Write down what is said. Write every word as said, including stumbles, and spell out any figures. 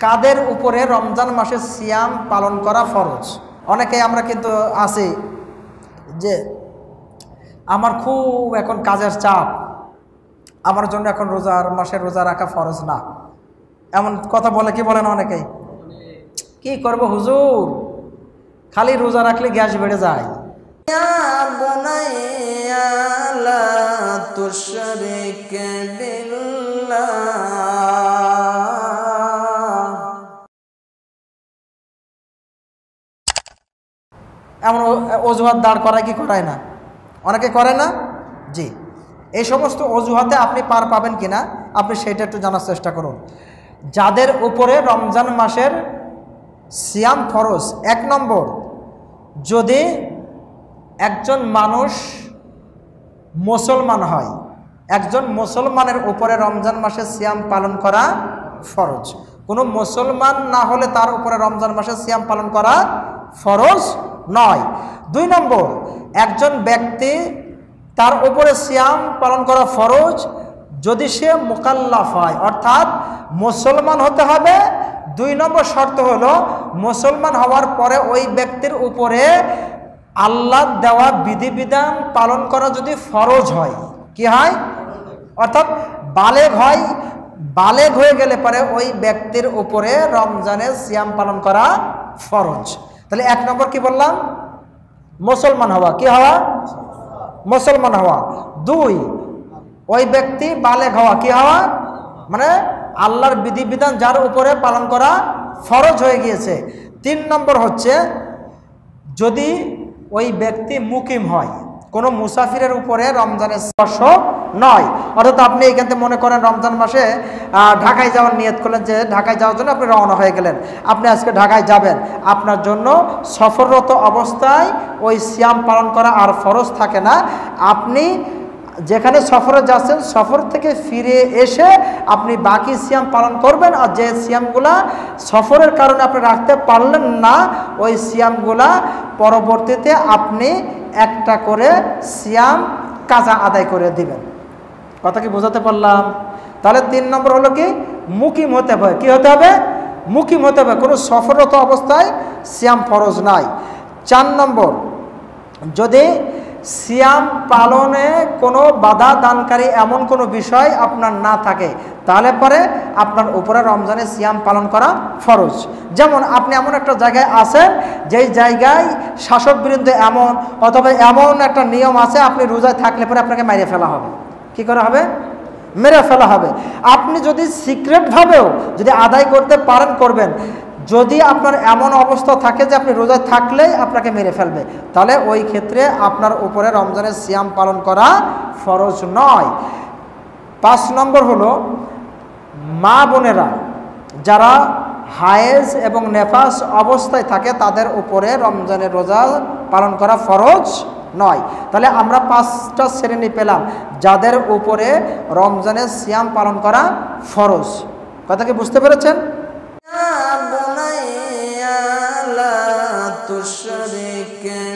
কাদের উপরে রমজান মাসে সিয়াম পালন করা ফরজ? অনেকে আমরা কিন্তু আছি যে আমার খুব এখন কাজের চাপ, আমার জন্য এখন রোজার মাসে রোজা রাখা ফরজ না, এমন কথা বলে কি বলেন অনেকেই। কি করব হুজুর, খালি রোজা রাখলে গ্যাস বেড়ে যায়। এমন অজুহাত দাঁড় করায় কি করায় না? অনেকে করে না। জি, এই সমস্ত অজুহাতে আপনি পার পাবেন কিনা আপনি সেটা একটু জানার চেষ্টা করুন। যাদের উপরে রমজান মাসের সিয়াম ফরজ, এক নম্বর, যদি একজন মানুষ মুসলমান হয়, একজন মুসলমানের উপরে রমজান মাসে সিয়াম পালন করা ফরজ। কোনো মুসলমান না হলে তার উপরে রমজান মাসে সিয়াম পালন করা ফরজ নয়। দুই নম্বর, একজন ব্যক্তি তার উপরে সিয়াম পালন করা ফরজ যদি সে মুকাল্লাফ হয়, অর্থাৎ মুসলমান হতে হবে। দুই নম্বর শর্ত হলো মুসলমান হওয়ার পরে ওই ব্যক্তির উপরে আল্লাহ দেওয়া বিধিবিধান পালন করা যদি ফরজ হয়। কি হয়? অর্থাৎ বালেগ হয়। বালেগ হয়ে গেলে পরে ওই ব্যক্তির উপরে রমজানের সিয়াম পালন করা ফরজ। তাহলে এক নম্বর কি বললাম? মুসলমান হওয়া। কি হওয়া? মুসলমান হওয়া। দুই, ওই ব্যক্তি বালেগ হওয়া। কি হওয়া? মানে আল্লাহর বিধিবিধান যার উপরে পালন করা ফরজ হয়ে গিয়েছে। তিন নম্বর হচ্ছে যদি ওই ব্যক্তি মুকিম হয়, কোনো মুসাফিরের উপরে রমজানের স্পর্শ নয়। অর্থাৎ আপনি এখান থেকে মনে করেন রমজান মাসে ঢাকায় যাওয়ার নিয়ত করলেন, যে ঢাকায় যাওয়ার জন্য আপনি রওনা হয়ে গেলেন, আপনি আজকে ঢাকায় যাবেন, আপনার জন্য সফররত অবস্থায় ওই সিয়াম পালন করা আর ফরজ থাকে না। আপনি যেখানে সফরে যাচ্ছেন সফর থেকে ফিরে এসে আপনি বাকি সিয়াম পালন করবেন, আর যে সিয়ামগুলা সফরের কারণে আপনি রাখতে পারলেন না ওই সিয়ামগুলা পরবর্তীতে আপনি একটা করে সিয়াম কাজা আদায় করে দিবেন। কথা কি বোঝাতে পারলাম? তাহলে তিন নম্বর হলো কি, মুকিম হতে হবে। কি হতে হবে? মুকিম হতে হবে। কোনো সফররত অবস্থায় সিয়াম ফরজ নাই। চার নম্বর, যদি সিয়াম পালনে কোনো বাধা দানকারী এমন কোনো বিষয় আপনার না থাকে তাহলে পরে আপনার উপরে রমজানে সিয়াম পালন করা ফরজ। যেমন আপনি এমন একটা জায়গায় আছেন যেই জায়গায় শাসক বিরুদ্ধে এমন অথবা এমন একটা নিয়ম আছে, আপনি রোজায় থাকলে পরে আপনাকে মেরে ফেলা হবে। কি করা হবে? মেরে ফেলা হবে। আপনি যদি সিক্রেটভাবেও যদি আদায় করতে পারেন করবেন, যদি আপনার এমন অবস্থা থাকে যে আপনি রোজায় থাকলেই আপনাকে মেরে ফেলবে, তাহলে ওই ক্ষেত্রে আপনার উপরে রমজানের সিয়াম পালন করা ফরজ নয়। পাঁচ নম্বর হলো মা বোনেরা যারা হায়েজ এবং নেফাস অবস্থায় থাকে তাদের উপরে রমজানের রোজা পালন করা ফরজ নয়। তাহলে আমরা পাঁচটা শ্রেণী পেলাম যাদের উপরে রমজানের সিয়াম পালন করা ফরজ। কথা কি বুঝতে পেরেছেন? তুশরিক